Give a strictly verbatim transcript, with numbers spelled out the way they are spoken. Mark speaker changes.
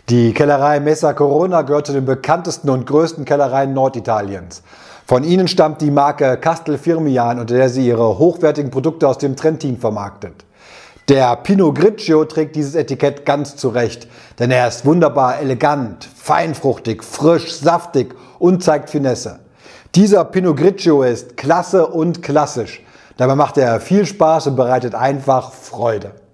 Speaker 1: Die Kellerei Messa Corona gehört zu den bekanntesten und größten Kellereien Norditaliens. Von ihnen stammt die Marke Castel Firmian, unter der sie ihre hochwertigen Produkte aus dem Trentin vermarktet. Der Pinot Grigio trägt dieses Etikett ganz zurecht, denn er ist wunderbar elegant, feinfruchtig, frisch, saftig und zeigt Finesse. Dieser Pinot Grigio ist klasse und klassisch. Dabei macht er viel Spaß und bereitet einfach Freude.